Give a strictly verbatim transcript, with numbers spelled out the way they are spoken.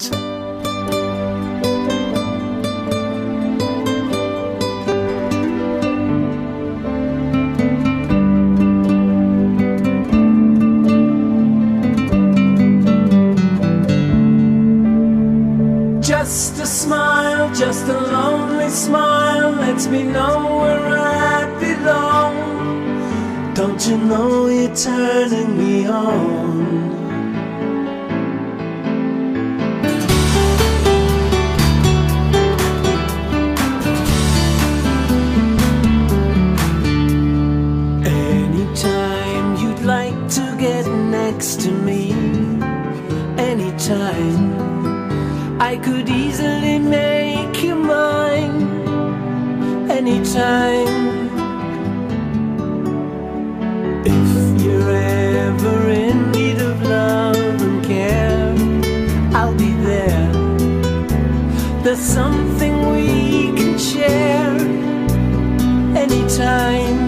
Just a smile, just a lonely smile lets me know where I belong. Don't you know you're turning me on? Anytime you'd like to get next to me, anytime I could easily make you mine. Anytime. If you're ever in need of love and care, I'll be there. There's something we can share. Anytime.